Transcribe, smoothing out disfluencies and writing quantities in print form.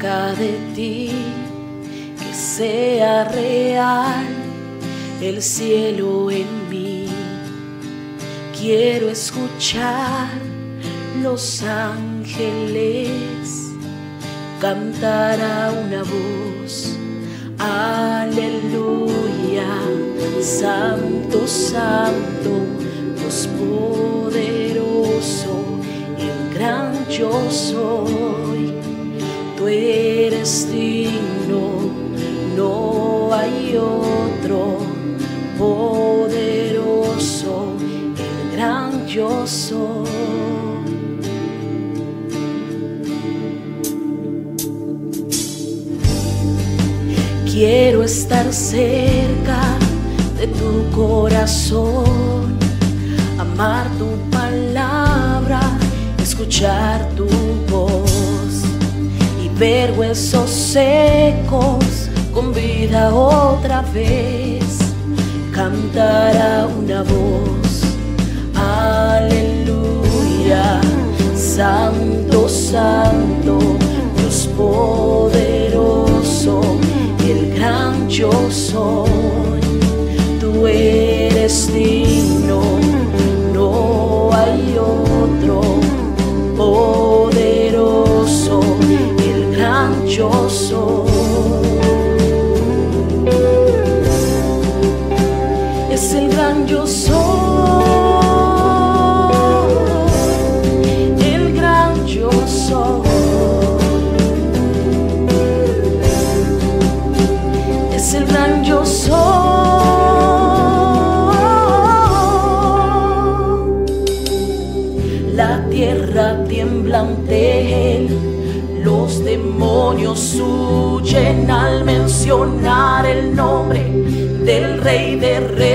cerca de ti, que sea real el cielo en mí. Quiero escuchar los ángeles cantar a una voz: aleluya, santo, santo, Dios poderoso, el gran yo soy. Tú eres digno, no hay otro poderoso, el gran yo soy. Quiero estar cerca de tu corazón, amar tu palabra, escuchar tu voz y ver huesos secos con vida otra vez, cantar a una voz: aleluya, santo, santo, Dios poderoso, el gran yo soy. Tú eres digno, no hay otro poderoso, el gran yo soy. Es el gran yo soy, el gran yo soy. Es el gran yo soy. La tierra tiembla ante él, los demonios huyen al mencionar el nombre del Rey de Reyes.